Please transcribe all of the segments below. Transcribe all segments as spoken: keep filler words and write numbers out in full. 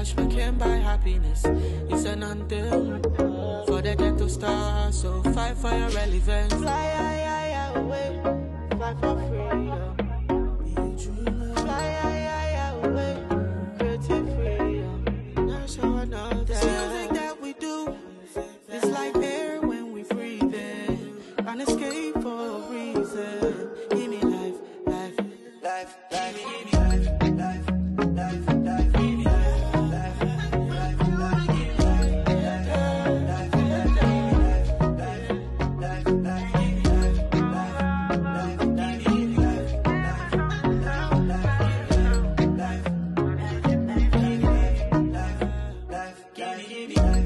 cash, but can't buy happiness. It's an anthem for the ghetto stars, so fight for your relevance. Fly high, high, high away, fight for freedom. Be a dreamer. Fly high, high, high away, creative freedom. That's how I know that. This music that we do, it's like air when we breathe in. An escape for a reason. Give me life, life, life, life. Give me life, life, life, life. Give me life, life, life, life. Give me life, life, life, life. Give me life, life, life, life. Give me life, life, life, life. Give me life, life, life, life. Give me life, life, life. Give me life.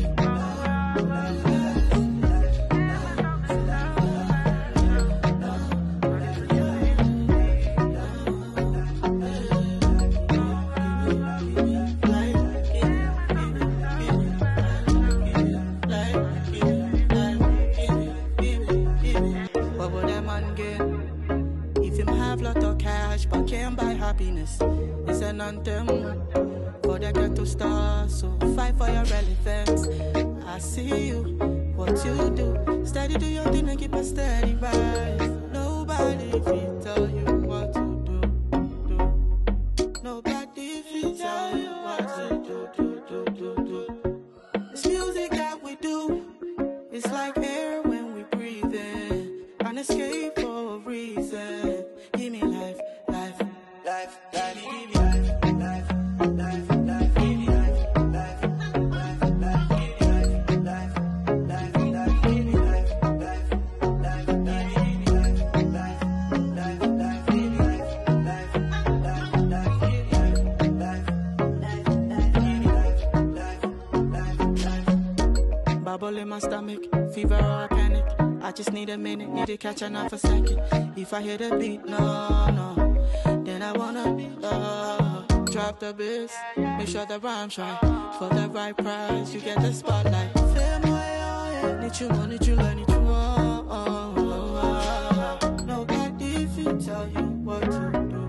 But can't buy happiness. It's an anthem for the ghetto stars, so fight for your relevance. I see you, what you do. Steady do your thing and keep a steady rise. Nobody can tell you what to do, do. Nobody can tell you what to do, do, do, do, do. This music that we do, it's like air when we breathe in. An escape for a reason. Give me life, life, life, life. Give me life, life, life, life. Give me life, life, life, life. Give me life, life, life, life. Give me life, life, life, life. Give me life, life, life, life. Give me life, life, life, life. Give me life, life, life, life. Give me life, life, life, life. Bubble in my stomach, fever or panic. I just need a minute, need to catch enough a second. If I hear the beat, no, no, then I wanna be, uh, drop the bass, make sure the rhyme's right. For the right price, you get the spotlight. Feel my way, need you, want, need you, learn, need you, oh, oh, oh, oh. Nobody can tell you what to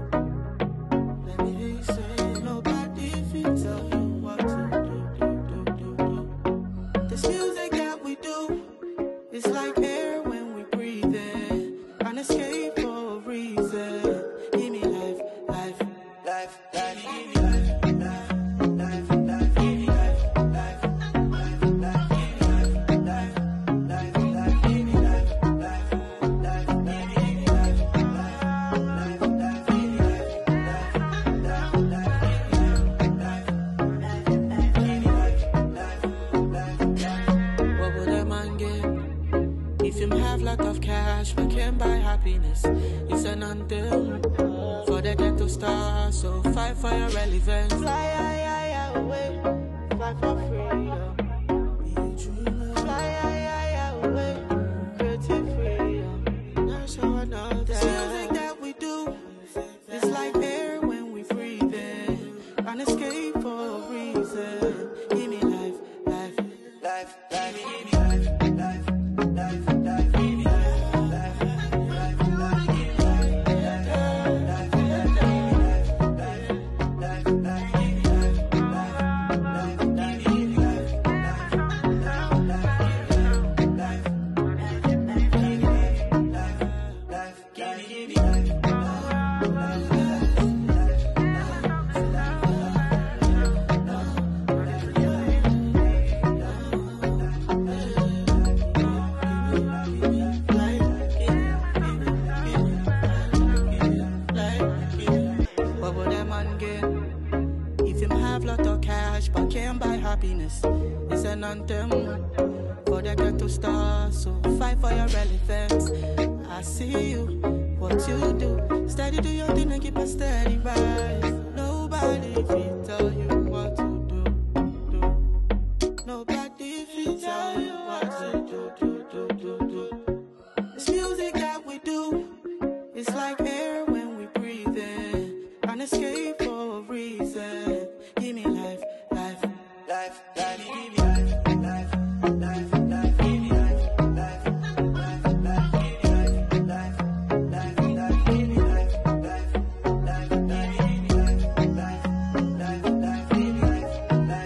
do. Let me hear you say, nobody can tell you what to do, do, do, do, do. This music that we do, it's like air when we breathe in. An escape for a reason. Give me life, life, life, life. Give me life, life, life, life. Give me life, life, life, life. Give me life, life, life, life. Give me life, life, life, life. Give me life, life, life, life. Give me life, life, life, life. Give me life, life, life, life. What would a man get if him have lot of cash but can't buy happiness? It's an anthem for the ghetto stars, so fight for your relevance. Fly high, high, high away, fight for freedom. Be a dreamer. Fly high, high, high away, creative freedom. That's how I know that. This music that we do, it's like air when we breathe in. An escape for a reason. Give me life, life, life, life. Give me life, life, life, life. Give me life, life, life, life. Give me life, life, life, life. Give me life, life, life, life. Give me life, life, life, life. Give me life, life, life, life. Give me life, life, life. But can't buy happiness. It's an anthem for the ghetto stars, so fight for your relevance. I see you, what you do. Steady do your thing and keep a steady rise. Nobody can tell you what to do, do. Nobody can tell you what to do, do, do, do, do. This music that we do, it's like air when we breathe in. An escape for a reason. Give me life, life, life, life. Give me life, life, life, life. Give me life, life, life, life. Give me life, life, life, life. Give me life, life, life, life. Give me life, life, life, life. Give me life, life,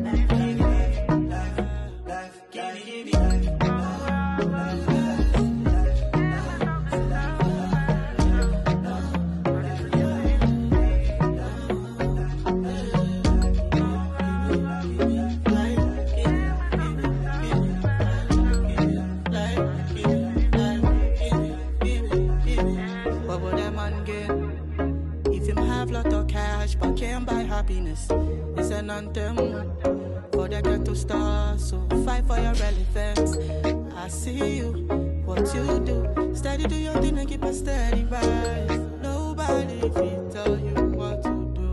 It's an anthem for the ghetto stars, so fight for your relevance. I see you, what you do. Steady do your thing and keep a steady rise. Nobody can tell you what to do,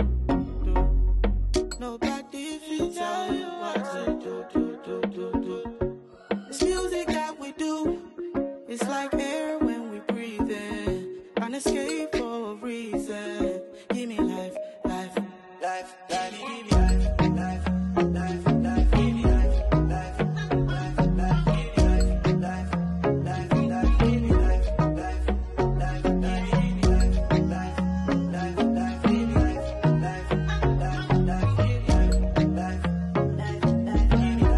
do. Nobody can tell you what to do, do, do, do, do. This music that we do, it's like air when we breathe in. An escape for a reason. Give me life, life, life, life. Give me life, life, life, life. Give me life, life, life, life. Give me life, life, life, life. Give me life, life, life, life. Give me life, life, life, life. Give me life, life, life, life. Give me life, life, life, life. Give me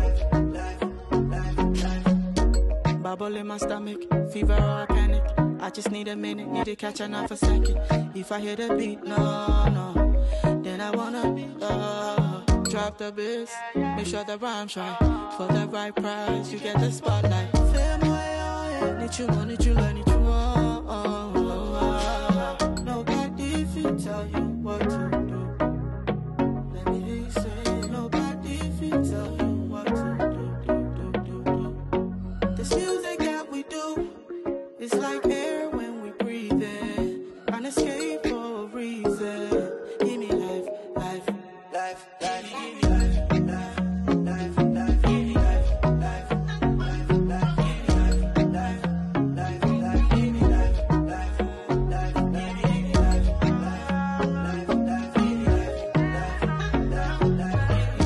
life, life, life, life. Bubble in my stomach, fever or panic. I just need a minute, need to catch enough a second. If I hear the beat, no, no, then I wanna uh, drop the bass, make sure the rhyme's right. For the right price, you get the spotlight. Feel my eye, need you, want, need you, learn, need you, oh, oh, oh, oh. Nobody can tell you what to do. Let me hear you say, nobody can tell you what to do, do, do, do, do. This music that we do, it's like air when we breathe in. An escape for a reason. Give me life, life, life, life. Give me life, life, life, life. Give me life, life, life, life. Give me life, life, life, life. Give me life, life, life, life. Give me life, life, life, life. Give me life, life, life, life.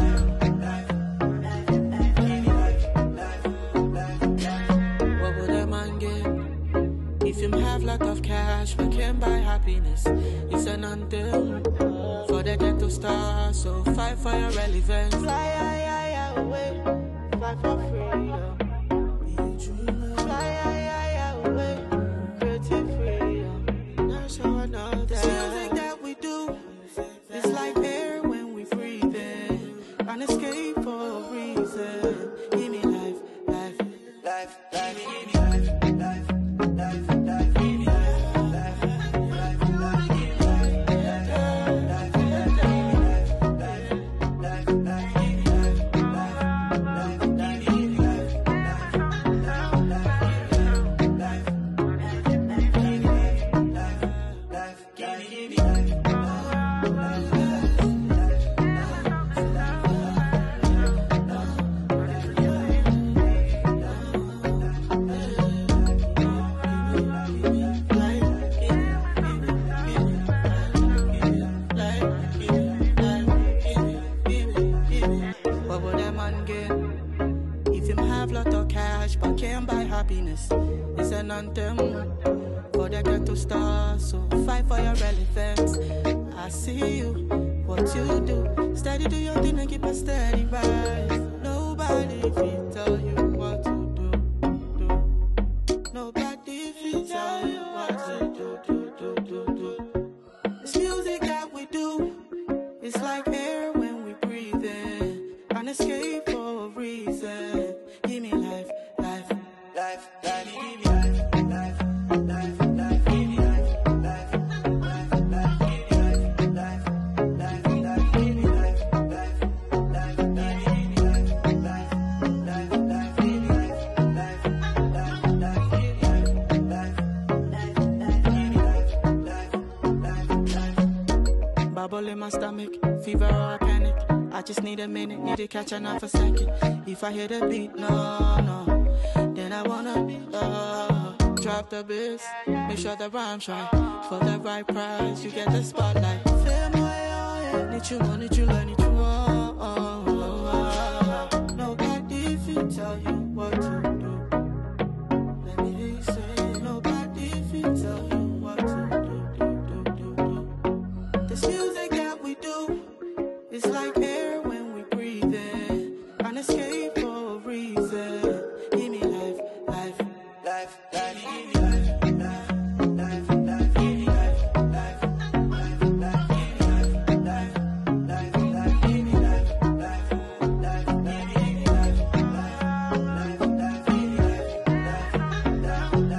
Give me life, life, life, life. What would a man get if him have lot of cash but can't buy happiness? It's an anthem for the ghetto stars, so fight for your relevance. Fly high, high, high away, fight for freedom. Be a dreamer. Fly high, high, high away, creative freedom. Now show another. This music that we do, it's like air when we breathe in. An escape for a reason. Give me life, life, life, life. Give me life, life, life, life. Give me life, life, life, life. Give me life, life, life, life. Give me life, life, life, life. Give me life, life, life, life. Give me If you have lot of cash but can't buy happiness, it's an anthem for the ghetto stars. So fight for your relevance. I see you, what you do. Steady do your thing and keep a steady rise. Nobody can tell you what to do, do. Nobody can tell you what to do, do, do, do, do. This music that we do, it's like air when we breathe in. An escape for a reason. Give me life, life, life, life. Give me life, life, life, life. Give me life, life, life, life. Give me life, life, life, life. Give me life, life, life, life. Give me life, life, life, life. Give me life, life, life, life. Give me life, life, life, life, life. Bubble in my stomach, fever or panic. I just need a minute, need to catch on for a second. If I hear the beat, no, no, then I wanna uh, drop the bass, make sure the rhyme's right. For the right price, you get the spotlight. Feel my eye, need you, want, need you, I need you. Oh, oh, oh, oh. Nobody can tell you what to do. Let me hear you say, nobody can tell you what to do, do, do, do, do. This music that we do, it's like air when we breathe in. An escape for a reason. Give me life, life, life, life. Give me life, life, life, life. Give me life, life, life, life. Give me life, life, life, life. Give me life, life, life, life. Give me life, life, life, life. Give me life, life, life,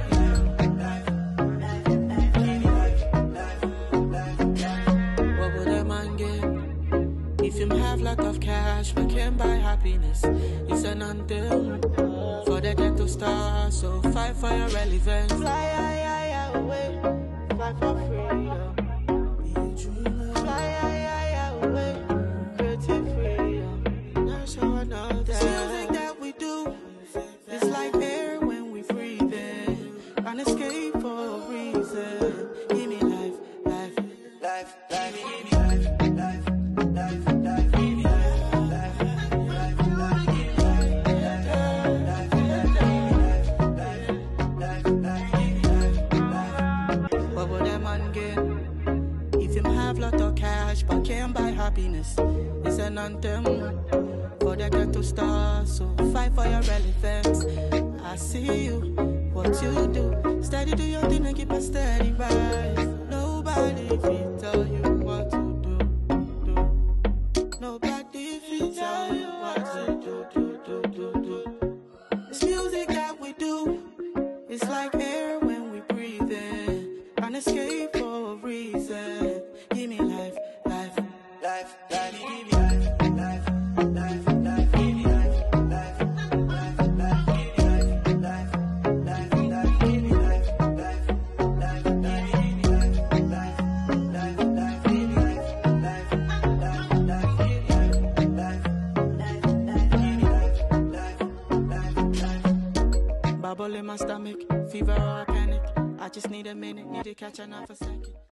life. Give me life, life, life, life. What would a man get if you have lot of cash but can't buy happiness? It's an anthem for the ghetto stars. So fight for your relevance. Fly high, high, high away, fight for freedom. Be a dreamer. Fly high, high, high away, pretty freedom. That's how I know that. This music that we do, it's like air when we breathe in. An escape for a reason. Give me life, life, life, life. Give me life, life, life, life. Give me life, life, life, life. Give me life, life, life, life. Give me life, life, life, life. Give me life, life. What would a man get if him have lot of cash but can't buy happiness? It's an anthem for the ghetto stars. So fight for your relevance. I see you, what you do. Steady do your thing and keep a steady rise. Nobody can tell you what to do, do. Nobody can tell you what to do, do, do, do, do. This music that we do, it's like air when we breathe in. An escape for a reason. Give me life, life, life, life. Give me life, life, life, life. Give me life, life, life, life. Give me life, life, life, life. Give me life, life, life, life. Give me life, life, life, life. Give me life, life, life, life. Give me life, life, life, life, life, life. Bubble in my stomach, fever or panic. I just need a minute, need to catch on for a second.